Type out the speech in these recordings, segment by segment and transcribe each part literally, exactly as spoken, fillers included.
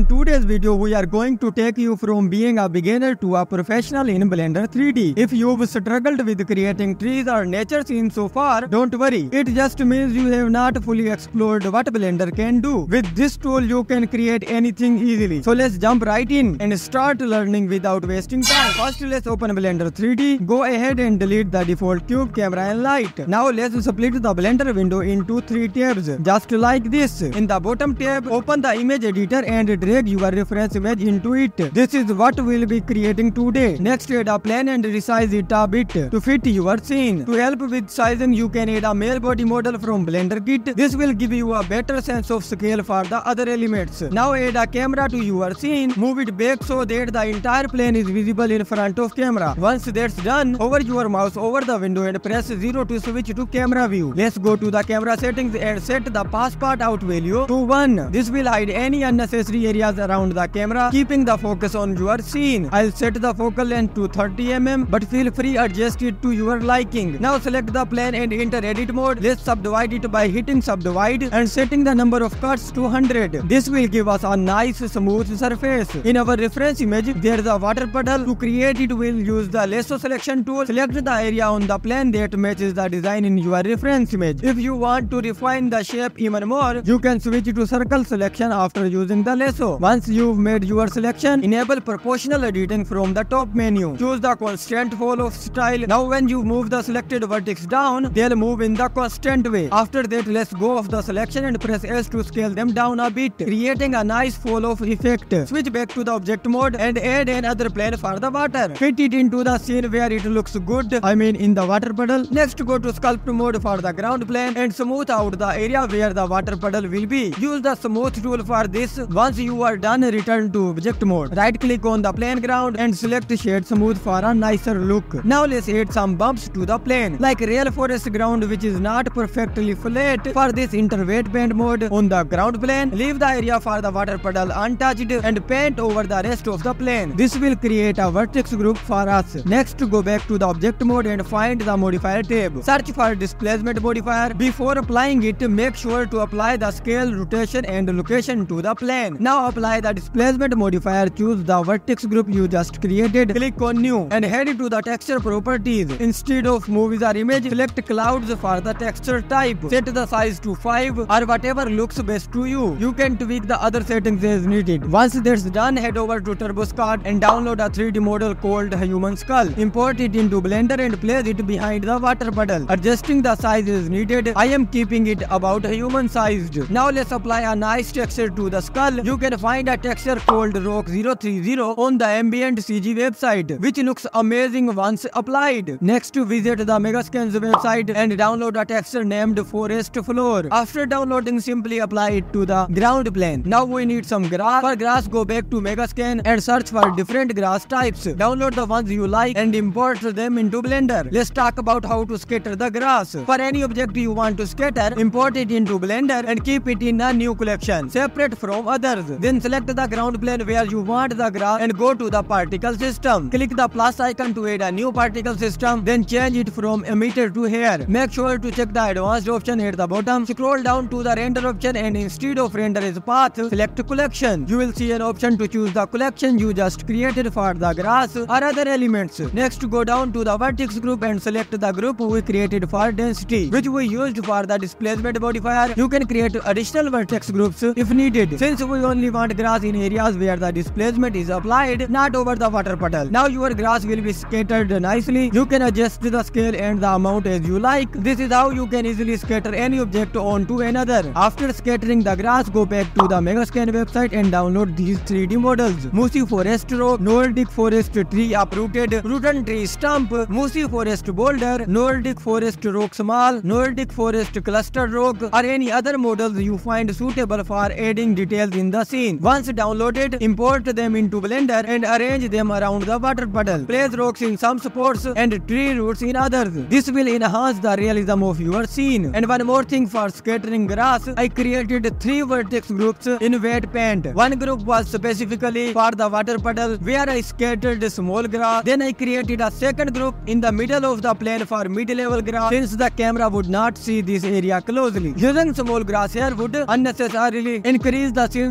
In today's video, we are going to take you from being a beginner to a professional in Blender three D. If you've struggled with creating trees or nature scenes so far, don't worry. It just means you have not fully explored what Blender can do. With this tool, you can create anything easily. So let's jump right in and start learning without wasting time. First, let's open Blender three D. Go ahead and delete the default cube, camera and light. Now let's split the Blender window into three tabs, just like this. In the bottom tab, open the image editor and drag your reference image into it. This is what we'll be creating today. Next, add a plane and resize it a bit to fit your scene. To help with sizing, you can add a male body model from Blender Kit. This will give you a better sense of scale for the other elements. Now add a camera to your scene. Move it back so that the entire plane is visible in front of camera. Once that's done, hover your mouse over the window and press zero to switch to camera view. Let's go to the camera settings and set the pass part out value to one. This will hide any unnecessary areas around the camera, keeping the focus on your scene. I'll set the focal length to thirty millimeters, but feel free adjust it to your liking. Now select the plane and enter edit mode. Let's subdivide it by hitting subdivide and setting the number of cuts to one hundred. This will give us a nice smooth surface. In our reference image, there is a water puddle. To create it, we'll use the lasso selection tool. Select the area on the plane that matches the design in your reference image. If you want to refine the shape even more, you can switch to circle selection after using the lasso. Once you've made your selection, enable proportional editing from the top menu. Choose the constant fall of style. Now when you move the selected vertex down, they'll move in the constant way. After that, let's go off the selection and press S to scale them down a bit, creating a nice fall off effect. Switch back to the object mode and add another plane for the water. Fit it into the scene where it looks good, I mean in the water puddle. Next, go to sculpt mode for the ground plane and smooth out the area where the water puddle will be. Use the smooth tool for this. Once you are done, return to object mode. Right click on the plane ground and select shade smooth for a nicer look. Now let's add some bumps to the plane, like real forest ground which is not perfectly flat. For this, enter wet paint mode on the ground plane. Leave the area for the water puddle untouched and paint over the rest of the plane. This will create a vertex group for us. Next, go back to the object mode and find the modifier tab. Search for displacement modifier. Before applying it, make sure to apply the scale, rotation and location to the plane. Now apply the displacement modifier. Choose the vertex group you just created. Click on new and head to the texture properties. Instead of movies or image, select clouds for the texture type. Set the size to five or whatever looks best to you. You can tweak the other settings as needed. Once that's done, head over to TurboScott and download a three D model called Human Skull. Import it into Blender and place it behind the water puddle. Adjusting the size is needed. I am keeping it about human sized. Now let's apply a nice texture to the skull. You can find a texture called Rock zero three zero on the Ambient C G website, which looks amazing once applied. Next, visit the Megascans website and download a texture named Forest Floor. After downloading, simply apply it to the ground plane. Now we need some grass. For grass, go back to Megascan and search for different grass types. Download the ones you like and import them into Blender. Let's talk about how to scatter the grass. For any object you want to scatter, import it into Blender and keep it in a new collection, separate from others. Then select the ground plane where you want the grass and go to the particle system. Click the plus icon to add a new particle system, then change it from emitter to hair. Make sure to check the advanced option at the bottom. Scroll down to the render option and instead of render as path, select collection. You will see an option to choose the collection you just created for the grass or other elements. Next, go down to the vertex group and select the group we created for density, which we used for the displacement modifier. You can create additional vertex groups if needed, since we only want grass in areas where the displacement is applied, not over the water puddle. Now your grass will be scattered nicely. You can adjust the scale and the amount as you like. This is how you can easily scatter any object onto another. After scattering the grass, go back to the Megascan website and download these three D models: Mossy Forest Rock, Nordic Forest Tree Uprooted, Rooten Tree Stump, Mossy Forest Boulder, Nordic Forest Rock Small, Nordic Forest Cluster Rock, or any other models you find suitable for adding details in the scene. Once downloaded, import them into Blender and arrange them around the water puddle. Place rocks in some spots and tree roots in others. This will enhance the realism of your scene. And one more thing, for scattering grass, I created three vertex groups in wet paint. One group was specifically for the water puddle where I scattered small grass. Then I created a second group in the middle of the plane for mid-level grass, since the camera would not see this area closely. Using small grass here would unnecessarily increase the scene's complexity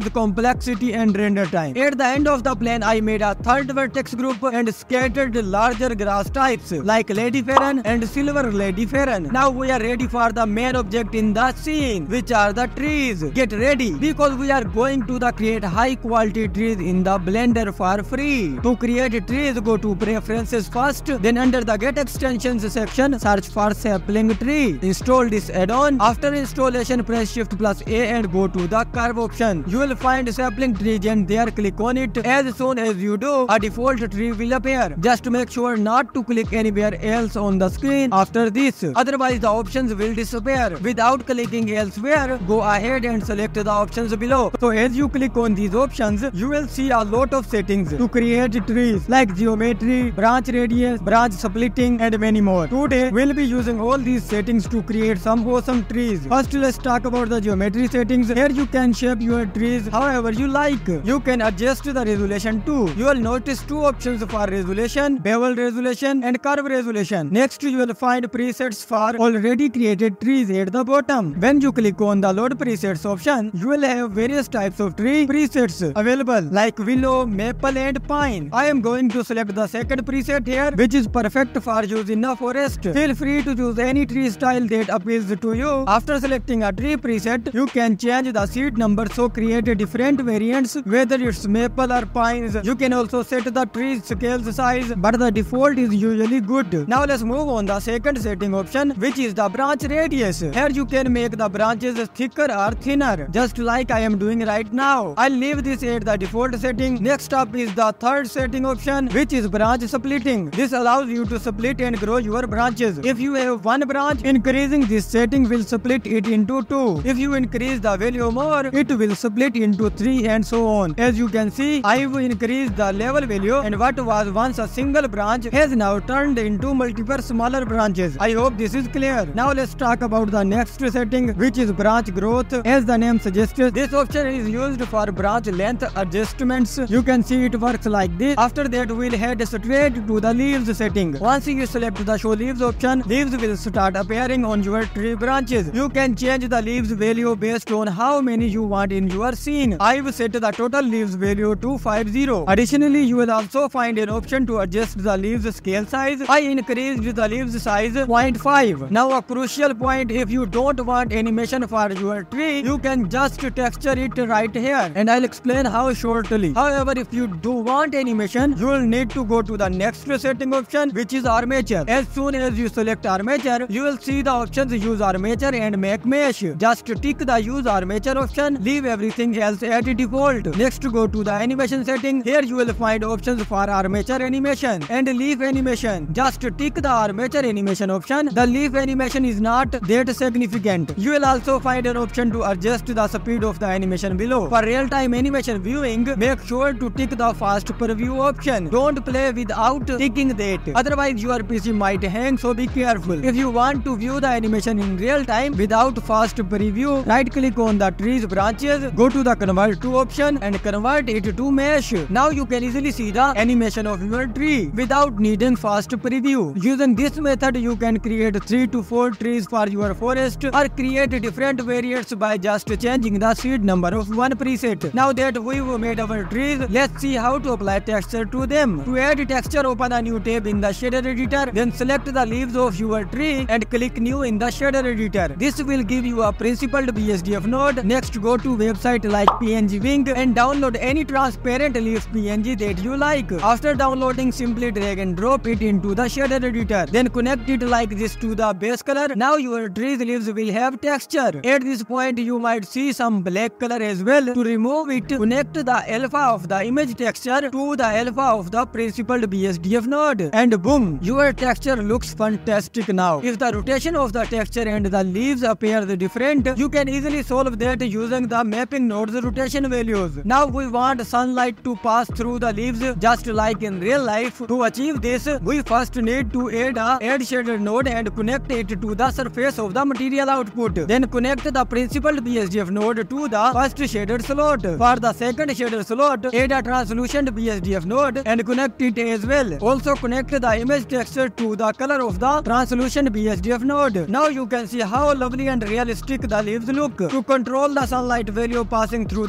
complexity and render time. At the end of the plan, I made a third vertex group and scattered larger grass types like Lady Fern and Silver Lady Fern. Now we are ready for the main object in the scene, which are the trees. Get ready, because we are going to the create high quality trees in the Blender for free. To create trees, go to preferences first, then under the get extensions section, search for sapling tree. Install this add-on. After installation, press shift plus A and go to the curve option. You will find sapling trees and there click on it. As soon as you do, a default tree will appear. Just make sure not to click anywhere else on the screen after this, otherwise the options will disappear. Without clicking elsewhere, go ahead and select the options below. So as you click on these options, you will see a lot of settings to create trees like geometry, branch radius, branch splitting and many more. Today we'll be using all these settings to create some awesome trees. First, let's talk about the geometry settings. Here you can shape your trees however you like. You can adjust the resolution too. You will notice two options for resolution: bevel resolution and curve resolution. Next, you will find presets for already created trees at the bottom. When you click on the load presets option, you will have various types of tree presets available like willow, maple and pine. I am going to select the second preset here, which is perfect for use in a forest. Feel free to choose any tree style that appeals to you. After selecting a tree preset, you can change the seed number, so create different variants whether it's maple or pines. You can also set the tree scale size, but the default is usually good. Now let's move on the second setting option, which is the branch radius. Here you can make the branches thicker or thinner, just like I am doing right now. I'll leave this at the default setting. Next up is the third setting option, which is branch splitting. This allows you to split and grow your branches. If you have one branch, increasing this setting will split it into two. If you increase the value more, it will split into three and so on. As you can see, I've increased the level value, and what was once a single branch has now turned into multiple smaller branches. I hope this is clear. Now let's talk about the next setting, which is branch growth. As the name suggests, this option is used for branch length adjustments. You can see it works like this. After that, we'll head straight to the leaves setting. Once you select the show leaves option, leaves will start appearing on your tree branches. You can change the leaves value based on how many you want in your scene. I've set the total leaves value to fifty. Additionally, you will also find an option to adjust the leaves scale size. I increased the leaves size zero point five. Now a crucial point, if you don't want animation for your tree, you can just texture it right here, and I'll explain how shortly. However, if you do want animation, you will need to go to the next setting option, which is armature. As soon as you select armature, you will see the options use armature and make mesh. Just tick the use armature option, leave everything else at default. Next, go to the animation setting. Here you will find options for armature animation and leaf animation. Just tick the armature animation option. The leaf animation is not that significant. You will also find an option to adjust the speed of the animation below. For real-time animation viewing, make sure to tick the fast preview option. Don't play without ticking that, otherwise your P C might hang, so be careful. If you want to view the animation in real time without fast preview, right click on the tree's branches, go to the convert to option and convert it to mesh. Now you can easily see the animation of your tree without needing fast preview. Using this method, you can create three to four trees for your forest or create different variants by just changing the seed number of one preset. Now that we've made our trees, let's see how to apply texture to them. To add texture, open a new tab in the shader editor, then select the leaves of your tree and click new in the shader editor. This will give you a principled B S D F node. Next, go to website like P N G Wing and download any transparent leaf P N G that you like. After downloading, simply drag and drop it into the shader editor. Then connect it like this to the base color. Now your tree's leaves will have texture. At this point, you might see some black color as well. To remove it, connect the alpha of the image texture to the alpha of the principled B S D F node. And boom, your texture looks fantastic now. If the rotation of the texture and the leaves appear different, you can easily solve that using the mapping node's rotation values. Now we want sunlight to pass through the leaves just like in real life. To achieve this, we first need to add a add shader node and connect it to the surface of the material output. Then connect the principled B S D F node to the first shader slot. For the second shader slot, add a translucent B S D F node and connect it as well. Also connect the image texture to the color of the translucent B S D F node. Now you can see how lovely and realistic the leaves look. To control the sunlight value passing through the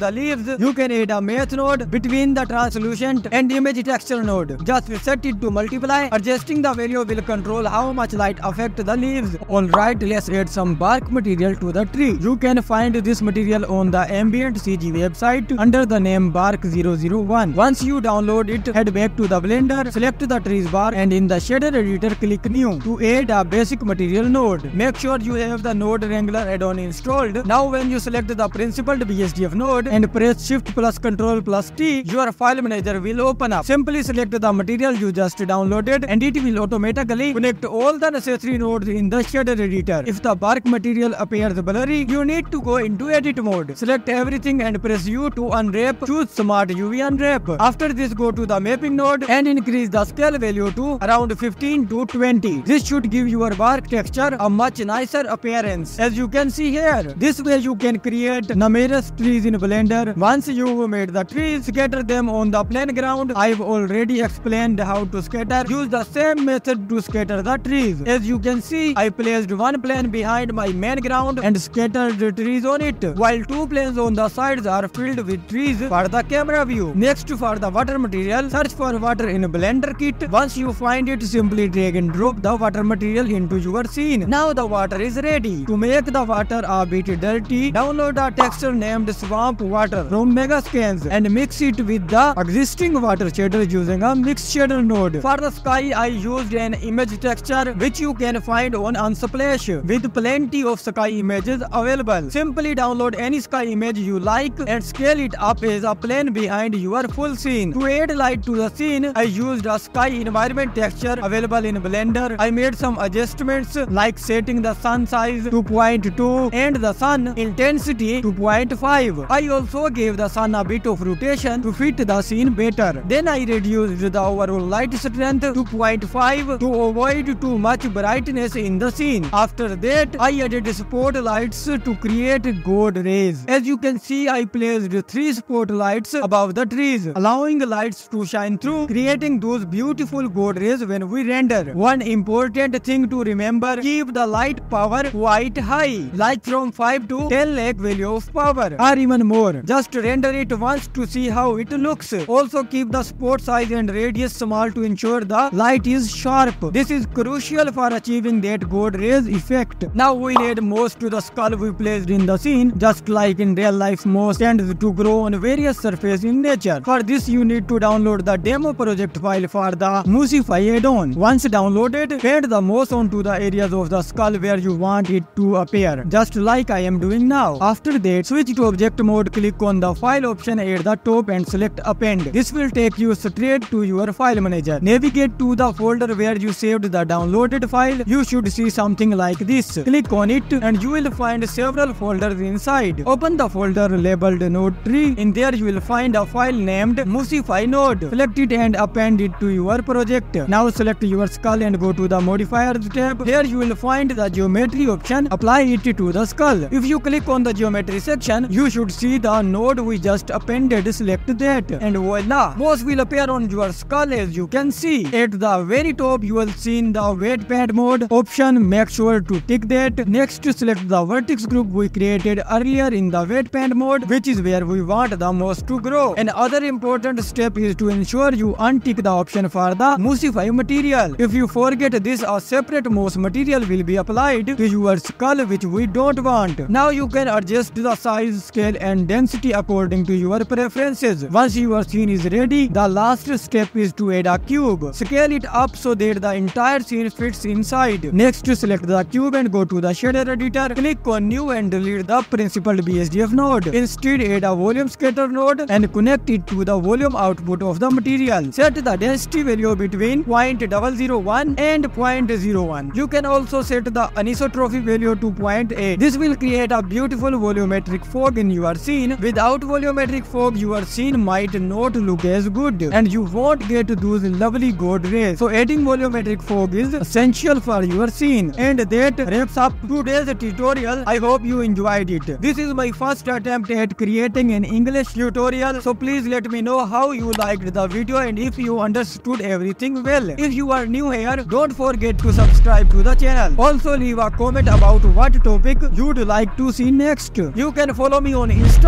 the leaves, you can add a math node between the translucent and image texture node. Just set it to multiply. Adjusting the value will control how much light affect the leaves. Alright, let's add some bark material to the tree. You can find this material on the Ambient C G website under the name bark zero zero one. Once you download it, head back to the Blender, select the trees bar, and in the shader editor click new to add a basic material node. Make sure you have the Node Wrangler add-on installed. Now when you select the principled B S D F node and press Shift plus Control plus T, your file manager will open up. Simply select the material you just downloaded and it will automatically connect all the necessary nodes in the shader editor. If the bark material appears blurry, you need to go into edit mode. Select everything and press U to unwrap. Choose Smart U V Unwrap. After this, go to the mapping node and increase the scale value to around fifteen to twenty. This should give your bark texture a much nicer appearance. As you can see here, this way you can create numerous trees in Blender. Once you've made the trees, scatter them on the plain ground. I've already explained how to scatter. Use the same method to scatter the trees. As you can see, I placed one plane behind my main ground and scattered the trees on it, while two planes on the sides are filled with trees for the camera view. Next, for the water material, search for water in Blender kit. Once you find it, simply drag and drop the water material into your scene. Now the water is ready. To make the water a bit dirty, download a texture named Swamp Water from Megascans and mix it with the existing water shader using a mix shader node. For the sky, I used an image texture which you can find on Unsplash with plenty of sky images available. Simply download any sky image you like and scale it up as a plane behind your full scene. To add light to the scene, I used a sky environment texture available in Blender. I made some adjustments like setting the sun size to zero point two and the sun intensity to zero point five. I also gave the sun a bit of rotation to fit the scene better. Then I reduced the overall light strength to zero point five to avoid too much brightness in the scene. After that, I added spotlights to create god rays. As you can see, I placed three spotlights above the trees, allowing lights to shine through, creating those beautiful god rays when we render. One important thing to remember, keep the light power quite high, like from five to ten lakh value of power, or even more. Just render it once to see how it looks. Also keep the spot size and radius small to ensure the light is sharp. This is crucial for achieving that god rays effect. Now we'll add moss to the skull we placed in the scene. Just like in real life, moss tends to grow on various surfaces in nature. For this, you need to download the demo project file for the Moosify add-on. Once downloaded, paint the moss onto the areas of the skull where you want it to appear, just like I am doing now. After that, switch to object mode, click on the file option at the top and select append. This will take you straight to your file manager. Navigate to the folder where you saved the downloaded file. You should see something like this. Click on it and you will find several folders inside. Open the folder labeled node tree. In there you will find a file named Moosify node. Select it and append it to your project. Now select your skull and go to the modifiers tab. Here you will find the geometry option. Apply it to the skull. If you click on the geometry section, you should see the node we just appended. Select that and voila, moss will appear on your skull. As you can see, at the very top you will see the wet paint mode option. Make sure to tick that. Next, select the vertex group we created earlier in the wet paint mode, which is where we want the moss to grow. Another important step is to ensure you untick the option for the Moosify material. If you forget this, a separate moss material will be applied to your skull, which we don't want. Now you can adjust the size, scale and density according to your preferences. Once your scene is ready, the last step is to add a cube. Scale it up so that the entire scene fits inside. Next, select the cube and go to the shader editor. Click on new and delete the principled B S D F node. Instead, add a volume scatter node and connect it to the volume output of the material. Set the density value between zero point zero zero one and zero point zero one. You can also set the anisotropy value to zero point eight. This will create a beautiful volumetric fog in your scene. Without volumetric fog, your scene might not look as good and you won't get those lovely god rays. So adding volumetric fog is essential for your scene. And that wraps up today's tutorial. I hope you enjoyed it. This is my first attempt at creating an English tutorial, so please let me know how you liked the video and if you understood everything well. If you are new here, don't forget to subscribe to the channel. Also leave a comment about what topic you'd like to see next. You can follow me on Instagram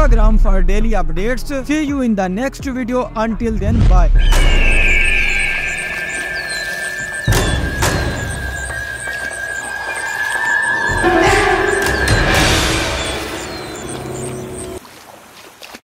Instagram for daily updates. See you in the next video. Until then, bye.